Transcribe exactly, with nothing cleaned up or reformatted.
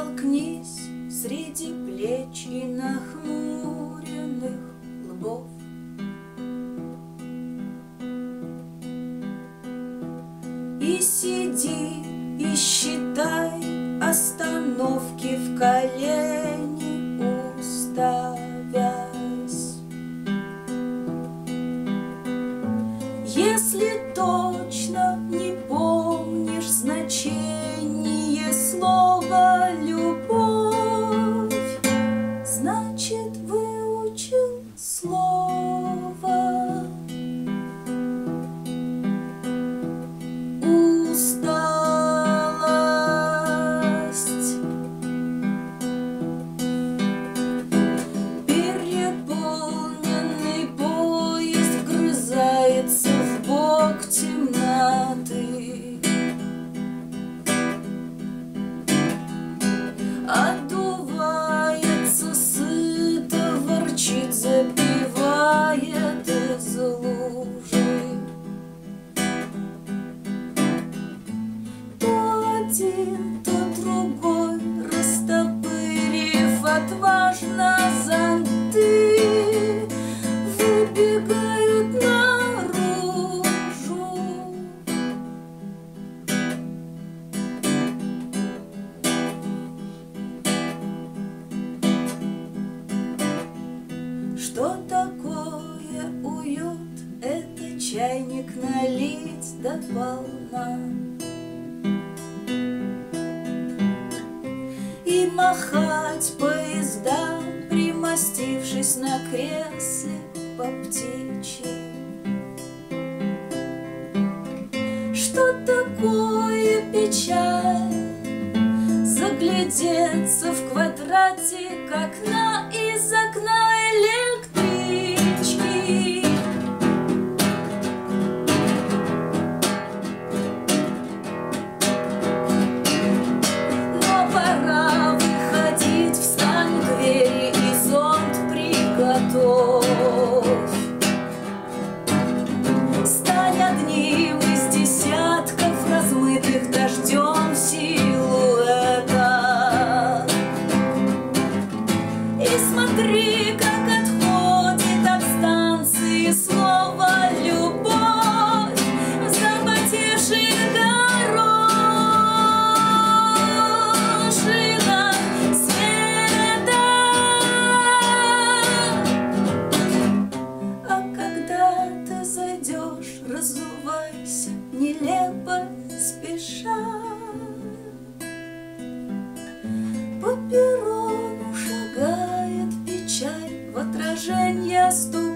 столкнись среди плеч и нахмуренных лбов. И сиди, и считай остановки в колени уставясь. Если точно не помнишь значение слова «любовь», значит, выучил слово. Усталость. Переполненный поезд вгрызается в бок темноты. Отдувается сыто, ворчит, запивает из лужи. То один, то другой, растопырив отважно зонты, выбегают наружу. Что такое уют? Это чайник налить до полна и махать поездам, примостившись на кресле по птичьи. Что такое печаль? Заглядеться в квадратик окна из окна электрички. Но пора выходить, встань к двери и зонт приготовь. Стань одним из десятков размытых дождем силуэтов. И смотри, как отходит от станции слово «любовь» в запотевших горошинах света. А когда ты зайдешь, разувайся, нелепо спеша. По перрону шагает печаль, в отраженье стук